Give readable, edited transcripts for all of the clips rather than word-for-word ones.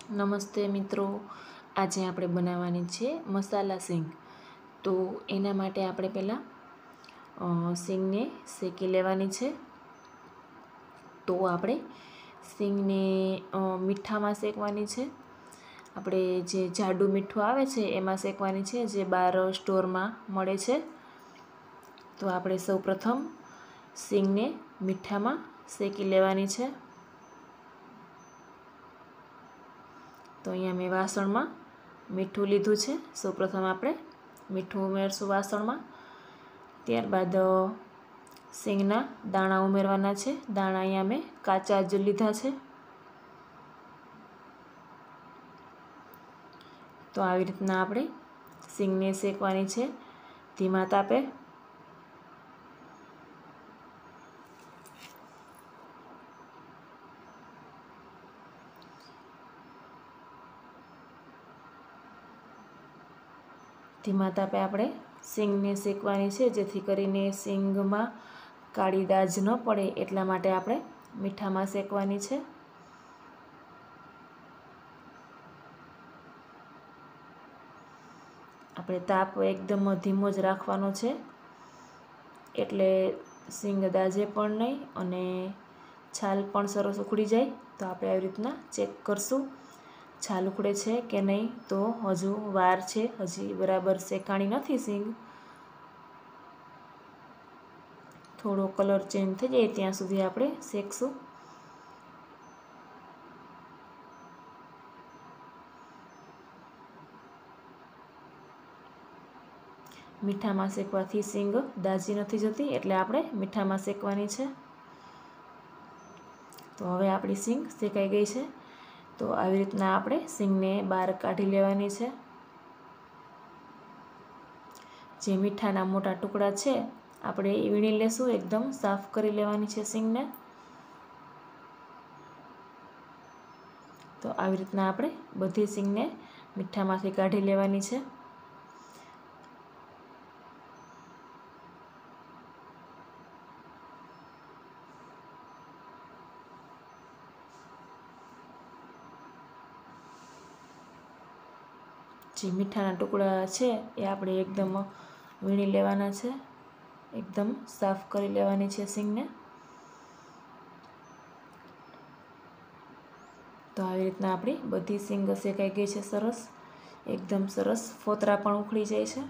નમસ્તે મિત્રો, આજે આપણે બનાવવાની છે મસાલા સિંગ। તો એના માટે આપણે પહેલાં સિંગને શેકી લેવાની છે। તો આપણે સિંગને મીઠામાં શેકવાની છે। આપણે જે જાડું મીઠું આવે છે એમાં શેકવાની છે, જે બહાર સ્ટોરમાં મળે છે। તો આપણે સૌપ્રથમ સિંગને મીઠામાં શેકી લેવાની છે। તો અહીંયા મેં વાસણમાં મીઠું લીધું છે। સૌપ્રથમ આપણે મીઠું ઉમેરશું વાસણમાં। ત્યારબાદ સિંગના દાણા ઉમેરવાના છે। દાણા અહીંયા મેં કાચા જ લીધા છે। તો આવી રીતના આપણે સિંગને શેકવાની છે ધીમા તાપે। ધીમા તાપે આપણે સિંગને શેકવાની છે, જેથી કરીને સિંગમાં કાળી દાજ ન પડે એટલા માટે આપણે મીઠામાં શેકવાની છે। આપણે તાપ એકદમ ધીમો જ રાખવાનો છે, એટલે સિંગ દાજે પણ નહીં અને છાલ પણ સરસ ઉખડી જાય। તો આપણે આવી રીતના ચેક કરશું છાલ ઉખડે છે કે નહીં। તો હજુ વાર છે, હજી બરાબર શેકાણી નથી સિંગ। થોડો કલર ચેન્જ થઈ જાય ત્યાં સુધી આપણે શેકશું। મીઠામાં શેકવાથી સિંગ દાજી નથી જતી, એટલે આપણે મીઠામાં શેકવાની છે। તો હવે આપણી સિંગ શેકાઈ ગઈ છે। તો આવી રીતના આપણે સિંગને બહાર કાઢી લેવાની છે। જે મીઠાના મોટા ટુકડા છે આપણે વીણી લેશું, એકદમ સાફ કરી લેવાની છે સિંગને। તો આવી રીતના આપણે બધી સિંગને મીઠામાંથી કાઢી લેવાની છે। જે મીઠાના ટુકડા છે એ આપણે એકદમ વીણી લેવાના છે, એકદમ સાફ કરી લેવાની છે સિંગને। તો આવી રીતના આપણી બધી સિંગ શેકાઈ ગઈ છે સરસ, એકદમ સરસ ફોતરા પણ ઉખડી જાય છે।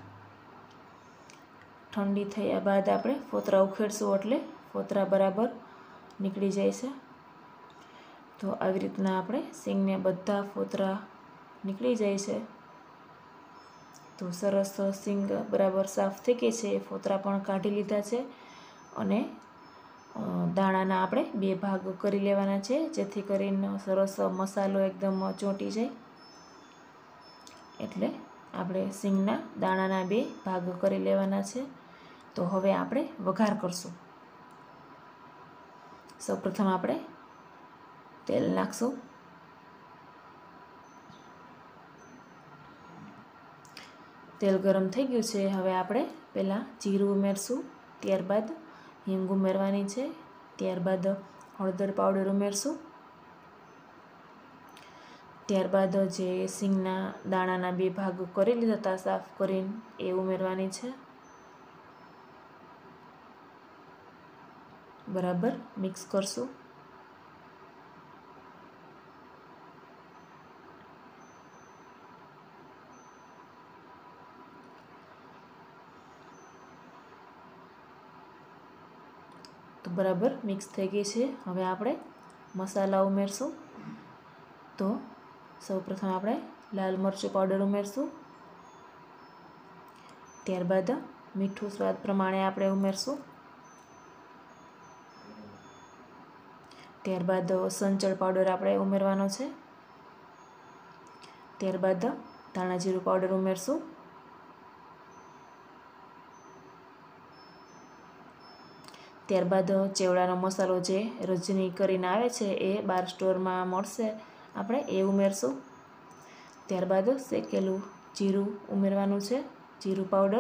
ઠંડી થયા બાદ આપણે ફોતરા ઉખેડશું એટલે ફોતરા બરાબર નીકળી જાય છે। તો આવી રીતના આપણે સિંગને બધા ફોતરા નીકળી જાય છે। તો સરસ સિંગ બરાબર સાફ થઈ ગઈ છે, ફોતરા પણ કાઢી લીધા છે અને દાણાના આપણે બે ભાગ કરી લેવાના છે, જેથી કરીને સરસ મસાલો એકદમ ચોંટી જાય। એટલે આપણે સિંગના દાણાના બે ભાગ કરી લેવાના છે। તો હવે આપણે વઘાર કરશું। સૌપ્રથમ આપણે તેલ નાખશું। તેલ ગરમ થઈ ગયું છે, હવે આપણે પહેલાં જીરું ઉમેરશું, ત્યારબાદ હિંગ ઉમેરવાની છે, ત્યારબાદ હળદર પાવડર ઉમેરશું, ત્યારબાદ જે સિંગના દાણાના બે ભાગ કરી લીધા હતા સાફ કરીને એ ઉમેરવાની છે। બરાબર મિક્સ કરશું। તો બરાબર મિક્સ થઈ ગઈ છે। હવે આપણે મસાલા ઉમેરશું। તો સૌપ્રથમ આપણે લાલ મરચું પાવડર ઉમેરશું, ત્યારબાદ મીઠું સ્વાદ પ્રમાણે આપણે ઉમેરશું, ત્યારબાદ સંચળ પાવડર આપણે ઉમેરવાનો છે, ત્યારબાદ ધાણા જીરું પાવડર ઉમેરશું, ત્યારબાદ ચેવડાનો મસાલો જે રજની કરીને આવે છે એ બાર સ્ટોરમાં મળશે આપણે એ ઉમેરશું, ત્યારબાદ શેકેલું જીરું ઉમેરવાનું છે, જીરું પાવડર,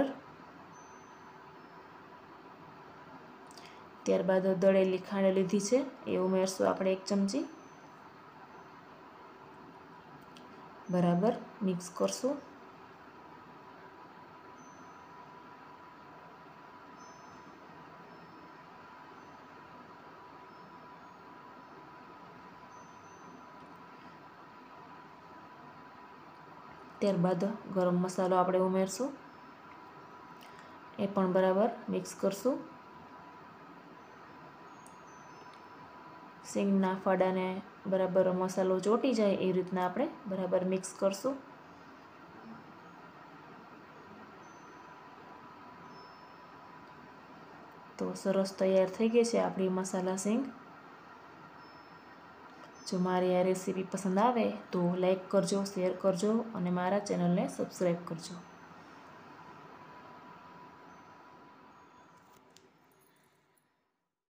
ત્યારબાદ દળેલી ખાંડ લીધી છે એ ઉમેરશું આપણે 1 ચમચી, બરાબર મિક્સ કરશું. ત્યારબાદ ગરમ મસાલો આપણે ઉમેરશું, એ પણ બરાબર મિક્સ કરશું. સિંગના ફાડાને બરાબર મસાલો ચોંટી જાય એ રીતના આપણે બરાબર મિક્સ કરશું. તો સરસ તૈયાર થઈ ગઈ છે આપણી મસાલા સિંગ. જો મારી આ રેસીપી પસંદ આવે તો લાઈક કરજો, શેર કરજો અને મારા ચેનલને સબસ્ક્રાઈબ કરજો.